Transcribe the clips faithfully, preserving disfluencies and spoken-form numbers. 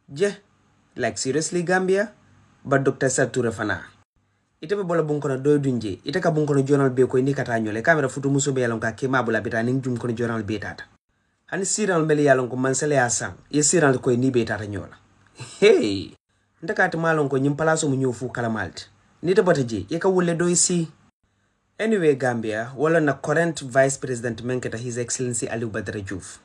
Je, like seriously Gambia, but Doctor Isatou Touray fana. Ite be bola bun kono doy dunje, ite ka bun kono journal be ko ni kata nyole, kamera futu muso be yalon ka kema bola bita ning jum kono journal be tata. Hani siral meli yalon ko mansele asang, ye siral ko ni be tata nyola. Hey, ndaka ati malon ko nyim palaso mu nyofu kala malti. Nita bata je, ye ka wulle doy si. Anyway Gambia, wala na current Vice President menketa His Excellency Alieu Badara Diouf.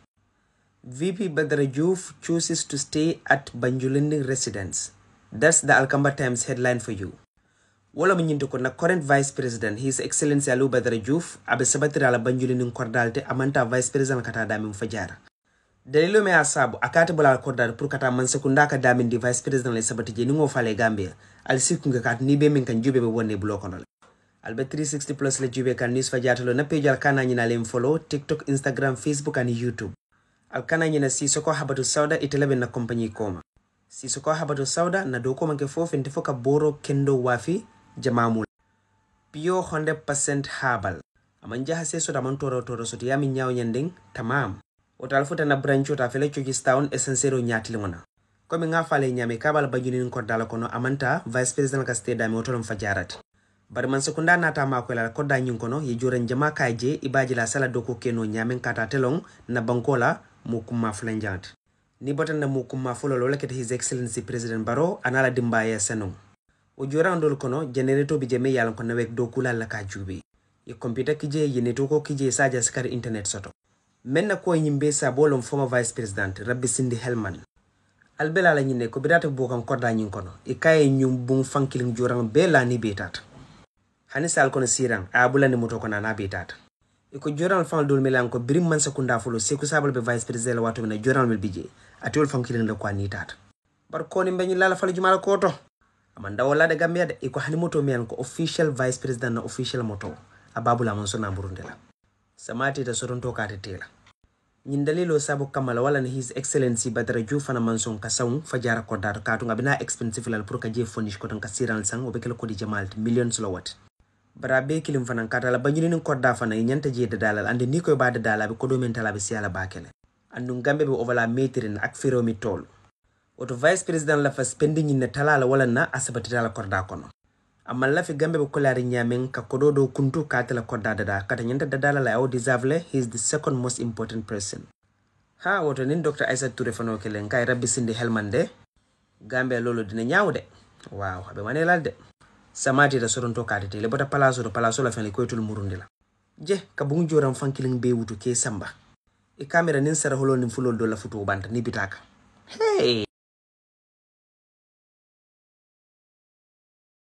V P Badara Diouf chooses to stay at Banjulinding residence. That's the Alkamba Times headline for you. Wala mnyinto ko na current Vice President His Excellency Alieu Badara Diouf abe sabatira ala Banjulinding kordalte amanta Vice President kata dami mfajara. Dalilo me asabu akate bola kordal pour kata man sekunda ka dami di Vice President le sabati je ningo fale Gambia. Al sikunga kat ni be min kan jube be wonne blokono. Albe three sixty plus le jube kan news fajatalo na page al kana nyina lem follow TikTok, Instagram, Facebook and YouTube. Alkana nyina Sisoko Habatu Sauda itelebe na kompany koma. Sisoko Habatu Sauda na doko manke fofu ntifoka boro kendo wafi jamamula. Pure one hundred percent herbal. Amanja haseso da mantoro toro soti yami nyao nyending tamam. Otalfuta na brancho ta fele Chojistown essentiero nyatili mona. Komi nga fale nyame kabal bajuni nkordala kono amanta Vice President ka stay dami otolo mfajarati. Bari man sekunda nata makwela koda nyunkono yejuren jama kaje ibaji la sala doko keno nyame kata telong na bankola mukuma flanjant. Ni botan na mukuma fulo lola kete His Excellency President Barrow anala dimbaye senong. Ujura ndol kono generator bi jeme yalan kono wek do kula la ka jubi. Ye computer kije ye netoko kije saja skar internet soto. Menna ko nyimbe sa bolom former Vice President Rabbi Sindi Helman. Albela la nyine ko bidata bokam korda nyin kono. Ikaye nyum bung fankiling jurang bela ni betat. Hanisa al kono sirang abula ni moto kono na betat. Iko journal fan dol melan ko birim man sekunda fulo seku sabal be Vice President wato na journal mel bije atol fan kilin la ko ni tata bar ko ni mbeni la falu jumala ko to amanda wala de Gambia de iko hani moto melan ko official Vice President na official moto ababula man sona burundela samati ta soronto kate tela nyin dalilo sabu kamala wala ni His Excellency Badara Diouf na manson kasaw fajara ko data katu ngabina expensive lal pour ka je fonish ko tan ka siral sang obekel ko di jamal millions lowat Barabe kilim fanan katala banyulinin korda fana nyanta je da dalal ande ni koy bada dala be ko do mentala be siala bakele andum gambe be ovala metrin ak firo mi tol oto Vice President la fa spending ni talala wala na asabati dala korda kono amma la fi gambe be kolari nyamen ka kodo do kuntu katala korda dada kata nyanta dala la o deserve le he is the second most important person ha woto nin Doctor Isatou Touray fano kelen kay Rabbi Sindi Helman de gambe lolo dina nyaawde waaw be manelal de samati da soronto kate le bota palaso do palaso la fen ko tul murundila je ka bungu joram fankiling be wutu ke samba e camera nin sara holo nin fulol do la futu banta ni bitaka hey